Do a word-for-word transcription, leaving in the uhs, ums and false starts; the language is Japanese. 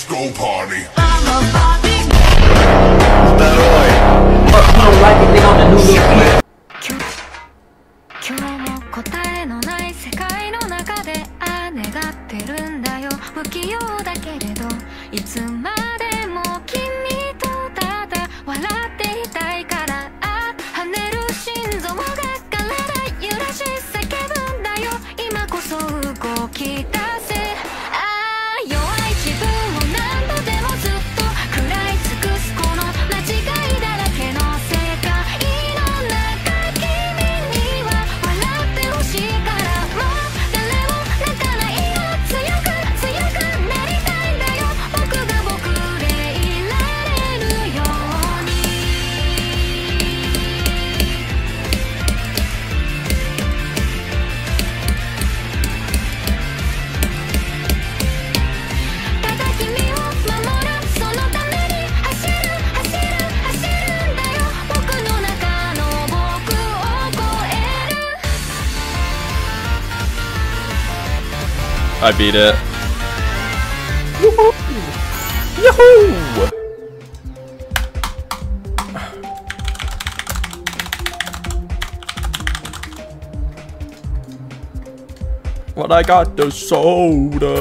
disco party. I don't like it, they on the new look. 今日も答えのない世界の中であ願ってるんだよ。不器用だけれどいつまでも君とただ笑っていたいから。あ跳ねる心臓が体揺らし叫ぶんだよ。今こそ動き出せ。あ弱い自分を何度でもずっと食らい尽くすこの間違いだらけの世界の中君には笑ってほしいからもう誰も泣かないよ。強く強くなりたいんだよ。僕が僕でいられるように。ただ君を守るそのために走る走る走るんだよ。僕の中の僕を超える。 I beat it. Yahoo! Yahoo! What I got the soda.